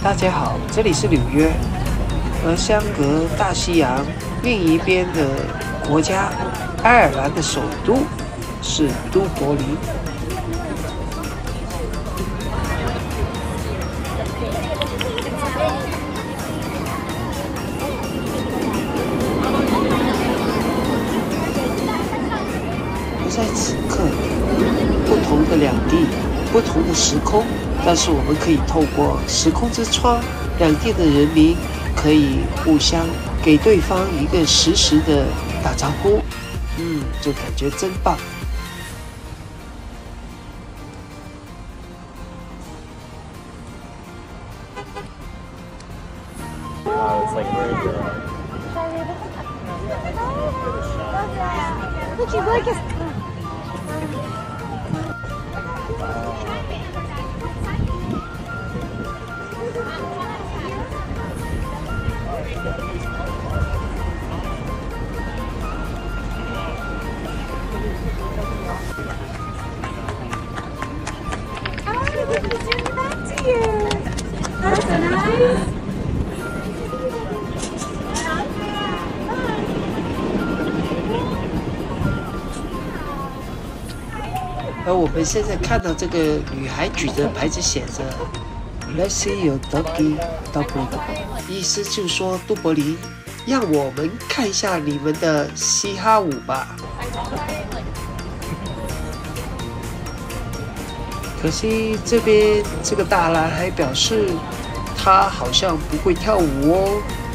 大家好，这里是纽约，而相隔大西洋另一边的国家爱尔兰的首都是都柏林。而在此刻，不同的两地，不同的时空。但是我们可以透过时空之窗，两地的人民可以互相给对方一个实时的打招呼，就感觉真棒。 It's like very good. Look, you like us. That's nice. 而我们现在看到这个女孩举着牌子写着 "Let's see your doggy Dublin"， 意思就是说都柏林，让我们看一下你们的嘻哈舞吧。可惜这边这个大男孩表示，他好像不会跳舞哦。